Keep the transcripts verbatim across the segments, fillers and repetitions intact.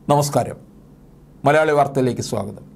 നമസ്കാരം. മലയാളി വാർത്തയിലേക്ക് സ്വാഗതം.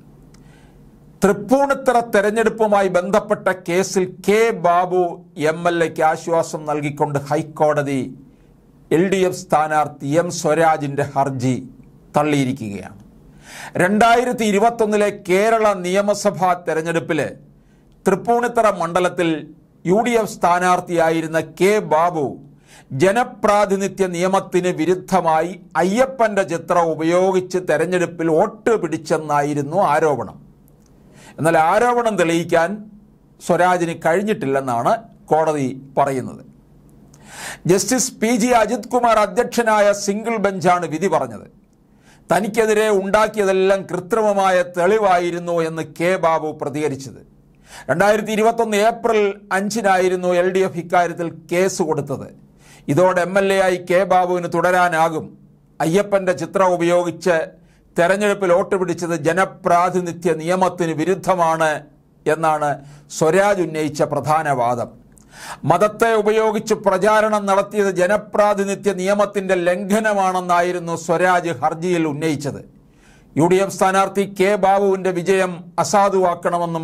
തൃപ്പൂണിത്തറ തെരഞ്ഞെടുപ്പുമായി ബന്ധപ്പെട്ട കേസിൽ കെ ബാബു എം എൽ എക്ക് ആശ്വാസം നൽകിക്കൊണ്ട് ഹൈക്കോടതി എൽ ഡി എഫ് സ്ഥാനാർത്ഥി എം സ്വരാജിൻ്റെ ഹർജി തള്ളിയിരിക്കുകയാണ്. രണ്ടായിരത്തി ഇരുപത്തൊന്നിലെ കേരള നിയമസഭാ തെരഞ്ഞെടുപ്പിൽ തൃപ്പൂണിത്തറ മണ്ഡലത്തിൽ യു ഡി എഫ് സ്ഥാനാർത്ഥിയായിരുന്ന കെ ബാബു ജനപ്രാതിനിധ്യ നിയമത്തിന് വിരുദ്ധമായി അയ്യപ്പൻ്റെ ചിത്രം ഉപയോഗിച്ച് തെരഞ്ഞെടുപ്പിൽ വോട്ട് പിടിച്ചെന്നായിരുന്നു ആരോപണം. എന്നാൽ ആരോപണം തെളിയിക്കാൻ സ്വരാജിന് കഴിഞ്ഞിട്ടില്ലെന്നാണ് കോടതി പറയുന്നത്. Justice P G Ajith Kumar അധ്യക്ഷനായ സിംഗിൾ ബെഞ്ചാണ് വിധി പറഞ്ഞത്. തനിക്കെതിരെ ഉണ്ടാക്കിയതെല്ലാം കൃത്രിമമായ തെളിവായിരുന്നു എന്ന് കെ ബാബു പ്രതികരിച്ചത്. രണ്ടായിരത്തി ഇരുപത്തൊന്ന് ഏപ്രിൽ അഞ്ചിനായിരുന്നു എൽ ഡി എഫ് ഇക്കാര്യത്തിൽ കേസ് കൊടുത്തത്. ഇതോടെ എം എൽ എ ആയി കെ ബാബുവിന് തുടരാനാകും. അയ്യപ്പൻ്റെ ചിത്രം ഉപയോഗിച്ച് തെരഞ്ഞെടുപ്പിൽ വോട്ട് പിടിച്ചത് ജനപ്രാതിനിധ്യ നിയമത്തിന് വിരുദ്ധമാണ് എന്നാണ് സ്വരാജ് ഉന്നയിച്ച പ്രധാന വാദം. മതത്തെ ഉപയോഗിച്ച് പ്രചാരണം നടത്തിയത് ജനപ്രാതിനിധ്യ നിയമത്തിൻ്റെ ലംഘനമാണെന്നായിരുന്നു സ്വരാജ് ഹർജിയിൽ ഉന്നയിച്ചത്. യു ഡി എഫ് സ്ഥാനാർത്ഥി കെ ബാബുവിൻ്റെ വിജയം അസാധുവാക്കണമെന്നും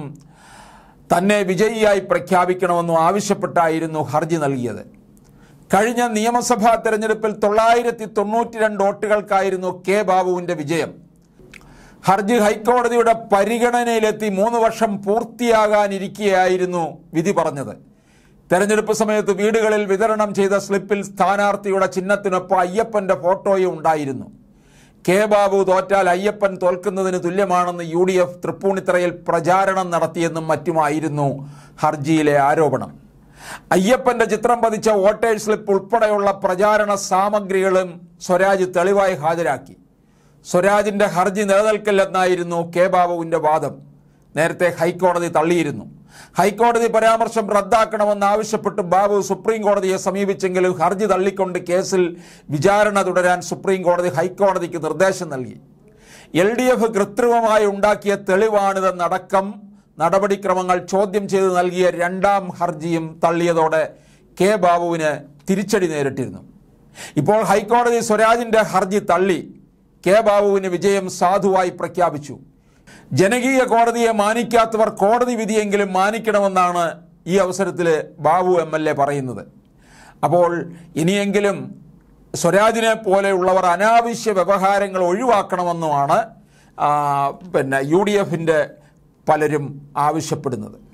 തന്നെ വിജയിയായി പ്രഖ്യാപിക്കണമെന്നും ആവശ്യപ്പെട്ടായിരുന്നു ഹർജി നൽകിയത്. കഴിഞ്ഞ നിയമസഭാ തെരഞ്ഞെടുപ്പിൽ തൊള്ളായിരത്തി തൊണ്ണൂറ്റി രണ്ട് വോട്ടുകൾക്കായിരുന്നു കെ ബാബുവിൻ്റെ വിജയം. ഹർജി ഹൈക്കോടതിയുടെ പരിഗണനയിലെത്തി മൂന്ന് വർഷം പൂർത്തിയാകാനിരിക്കെയായിരുന്നു വിധി പറഞ്ഞത്. തെരഞ്ഞെടുപ്പ് സമയത്ത് വീടുകളിൽ വിതരണം ചെയ്ത സ്ലിപ്പിൽ സ്ഥാനാർത്ഥിയുടെ ചിഹ്നത്തിനൊപ്പം അയ്യപ്പൻ്റെ ഫോട്ടോയും ഉണ്ടായിരുന്നു. കെ ബാബു തോറ്റാൽ അയ്യപ്പൻ തോൽക്കുന്നതിന് തുല്യമാണെന്ന് യു ഡി എഫ് തൃപ്പൂണിത്തറയിൽ പ്രചാരണം നടത്തിയെന്നും മറ്റുമായിരുന്നു ഹർജിയിലെ ആരോപണം. അയ്യപ്പൻ്റെ ചിത്രം പതിച്ച വോട്ടേഴ്സ് സ്ലിപ്പ് ഉൾപ്പെടെയുള്ള പ്രചാരണ സാമഗ്രികളും സ്വരാജ് തെളിവായി ഹാജരാക്കി. സ്വരാജിൻ്റെ ഹർജി നിലനിൽക്കില്ലെന്നായിരുന്നു കെ ബാബുവിൻ്റെ വാദം. നേരത്തെ ഹൈക്കോടതി തള്ളിയിരുന്നു. ഹൈക്കോടതി പരാമർശം റദ്ദാക്കണമെന്നാവശ്യപ്പെട്ട് ബാബു സുപ്രീം കോടതിയെ സമീപിച്ചെങ്കിലും ഹർജി തള്ളിക്കൊണ്ട് കേസിൽ വിചാരണ തുടരാൻ സുപ്രീം കോടതി ഹൈക്കോടതിക്ക് നിർദ്ദേശം നൽകി. എൽ ഡി എഫ് കൃത്രിമമായി ഉണ്ടാക്കിയ തെളിവാണിതെന്നടക്കം നടപടിക്രമങ്ങൾ ചോദ്യം ചെയ്ത് നൽകിയ രണ്ടാം ഹർജിയും തള്ളിയതോടെ കെ ബാബുവിന് തിരിച്ചടി നേരിട്ടിരുന്നു. ഇപ്പോൾ ഹൈക്കോടതി സ്വരാജിൻ്റെ ഹർജി തള്ളി കെ ബാബുവിന് വിജയം സാധുവായി പ്രഖ്യാപിച്ചു. ജനകീയ കോടതിയെ മാനിക്കാത്തവർ കോടതി വിധിയെങ്കിലും മാനിക്കണമെന്നാണ് ഈ അവസരത്തിൽ ബാബു എം എൽ എ പറയുന്നത്. അപ്പോൾ ഇനിയെങ്കിലും സ്വരാജിനെ പോലെയുള്ളവർ അനാവശ്യ വ്യവഹാരങ്ങൾ ഒഴിവാക്കണമെന്നുമാണ് പിന്നെ യു ഡി എഫിൻ്റെ പലരും ആവശ്യപ്പെടുന്നത്.